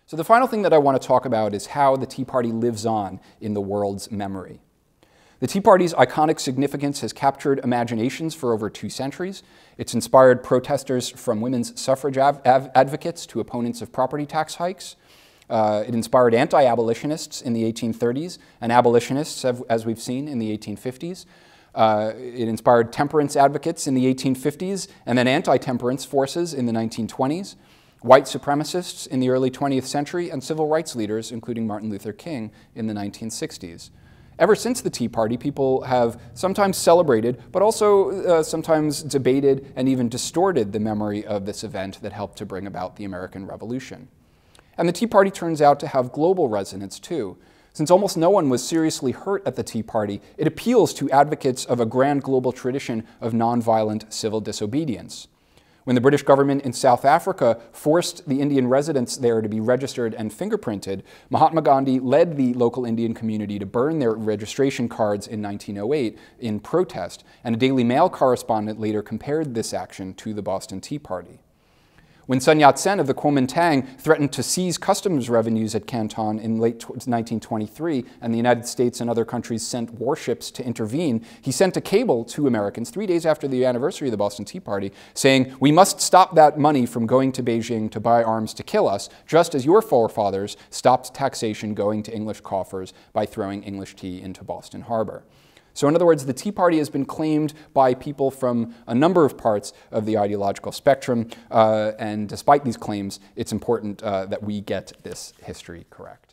So the final thing that I want to talk about is how the Tea Party lives on in the world's memory. The Tea Party's iconic significance has captured imaginations for over 2 centuries. It's inspired protesters from women's suffrage advocates to opponents of property tax hikes. It inspired anti-abolitionists in the 1830s and abolitionists, as we've seen, in the 1850s. It inspired temperance advocates in the 1850s and then anti-temperance forces in the 1920s, white supremacists in the early 20th century, and civil rights leaders, including Martin Luther King, in the 1960s. Ever since the Tea Party, people have sometimes celebrated, but also sometimes debated and even distorted the memory of this event that helped to bring about the American Revolution. And the Tea Party turns out to have global resonance, too. Since almost no one was seriously hurt at the Tea Party, it appeals to advocates of a grand global tradition of nonviolent civil disobedience. When the British government in South Africa forced the Indian residents there to be registered and fingerprinted, Mahatma Gandhi led the local Indian community to burn their registration cards in 1908 in protest, and a Daily Mail correspondent later compared this action to the Boston Tea Party. When Sun Yat-sen of the Kuomintang threatened to seize customs revenues at Canton in late 1923, and the United States and other countries sent warships to intervene, he sent a cable to Americans 3 days after the anniversary of the Boston Tea Party, saying, "We must stop that money from going to Beijing to buy arms to kill us, just as your forefathers stopped taxation going to English coffers by throwing English tea into Boston Harbor." So in other words, the Tea Party has been claimed by people from a number of parts of the ideological spectrum, and despite these claims, it's important that we get this history correct.